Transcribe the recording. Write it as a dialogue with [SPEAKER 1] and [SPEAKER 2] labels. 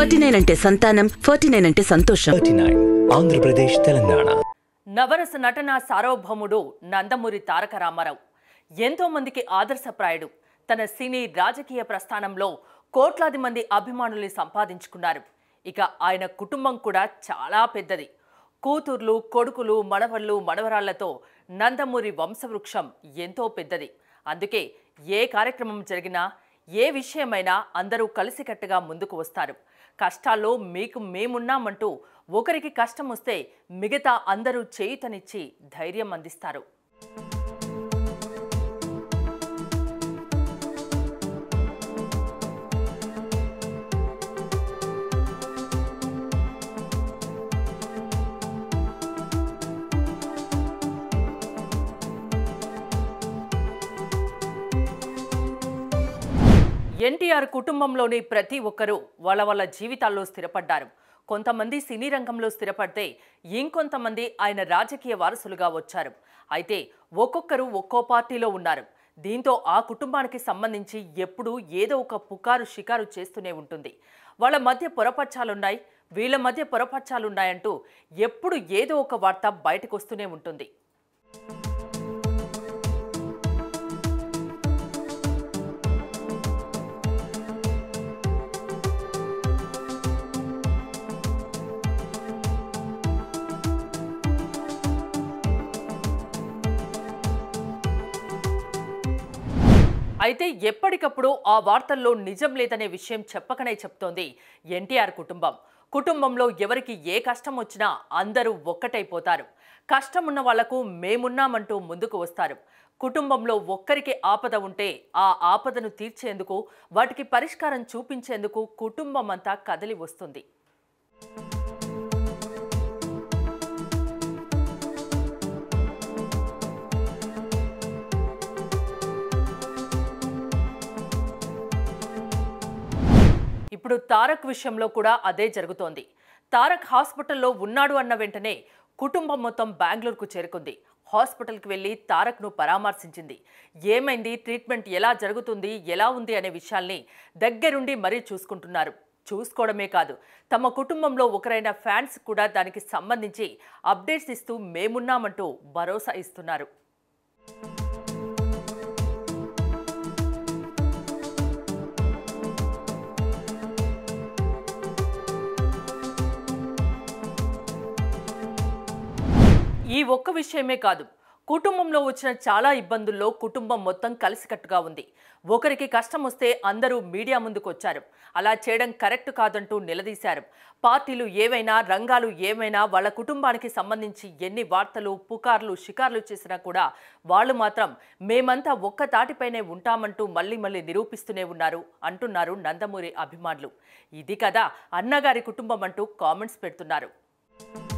[SPEAKER 1] 49 అంటే సంతానం, 49 అంటే సంతోషం.
[SPEAKER 2] 39 ఆంధ్రప్రదేశ్ తెలంగాణ.
[SPEAKER 3] నవరస నటన సార్వభౌముడు నందమూరి తారక రామారావు ఎంతో మందికి ఆదర్శప్రాయుడు. తన సినీ రాజకీయ ప్రస్థానంలో కోట్లాది మంది అభిమానుల్ని సంపాదించుకున్నారు. ఇక ఆయన కుటుంబం కూడా చాలా పెద్దది. కూతుర్లు, కొడుకులు, మనవళ్ళు, మనవరాళ్లతో నందమూరి వంశవృక్షం ఎంతో పెద్దది. అందుకే ఏ కార్యక్రమం జరిగినా, ఏ విషయమైనా అందరూ కలిసికట్టుగా ముందుకు వస్తారు. కష్టాల్లో మీకు మేమున్నామంటూ ఒకరికి కష్టం వస్తే మిగతా అందరూ చేయుతనిచ్చి ధైర్యం అందిస్తారు. ఎన్టీఆర్ కుటుంబంలోని ప్రతి ఒక్కరూ వాళ్ళ జీవితాల్లో స్థిరపడ్డారు. కొంతమంది సినీ రంగంలో స్థిరపడితే ఇంకొంతమంది ఆయన రాజకీయ వారసులుగా వచ్చారు. అయితే ఒక్కొక్కరు ఒక్కో పార్టీలో ఉన్నారు. దీంతో ఆ కుటుంబానికి సంబంధించి ఎప్పుడూ ఏదో ఒక పుకారు షికారు చేస్తూనే ఉంటుంది. వాళ్ళ మధ్య పొరపచ్చాలున్నాయి, వీళ్ళ మధ్య పొరపచ్చాలున్నాయంటూ ఎప్పుడు ఏదో ఒక వార్త బయటకు వస్తూనే ఉంటుంది. అయితే ఎప్పటికప్పుడు ఆ వార్తల్లో నిజం లేదనే విషయం చెప్పకనే చెప్తోంది ఎన్టీఆర్ కుటుంబం. కుటుంబంలో ఎవరికి ఏ కష్టం వచ్చినా అందరూ ఒక్కటైపోతారు. కష్టం ఉన్న వాళ్లకు మేమున్నామంటూ ముందుకు వస్తారు. కుటుంబంలో ఒక్కరికి ఆపద ఉంటే ఆ ఆపదను తీర్చేందుకు, వాటికి పరిష్కారం చూపించేందుకు కుటుంబం అంతా కదిలి వస్తుంది. ఇప్పుడు తారక్ విషయంలో కూడా అదే జరుగుతోంది. తారక్ హాస్పిటల్లో ఉన్నాడు అన్న వెంటనే కుటుంబం మొత్తం బెంగళూరుకు చేరుకుంది. హాస్పిటల్కి వెళ్ళి తారక్ను పరామర్శించింది. ఏమైంది, ట్రీట్మెంట్ ఎలా జరుగుతుంది, ఎలా ఉంది అనే విషయాల్ని దగ్గరుండి మరీ చూసుకుంటున్నారు. చూసుకోవడమే కాదు, తమ కుటుంబంలో ఒకరైన ఫ్యాన్స్ కూడా దానికి సంబంధించి అప్డేట్స్ ఇస్తూ మేమున్నామంటూ భరోసా ఇస్తున్నారు. ఈ ఒక్క విషయమే కాదు, కుటుంబంలో వచ్చిన చాలా ఇబ్బందుల్లో కుటుంబం మొత్తం కలిసికట్టుగా ఉంది. ఒకరికి కష్టం వస్తే అందరూ మీడియా ముందుకు వచ్చారు. అలా చేయడం కరెక్ట్ కాదంటూ నిలదీశారు. పార్టీలు ఏవైనా, రంగాలు ఏమైనా, వాళ్ళ కుటుంబానికి సంబంధించి ఎన్ని వార్తలు, పుకార్లు, షికార్లు చేసినా కూడా వాళ్ళు మాత్రం మేమంతా ఒక్క తాటిపైనే ఉంటామంటూ మళ్ళీ నిరూపిస్తూనే ఉన్నారు అంటున్నారు నందమూరి అభిమానులు. ఇది కదా అన్నగారి కుటుంబం అంటూ కామెంట్స్ పెడుతున్నారు.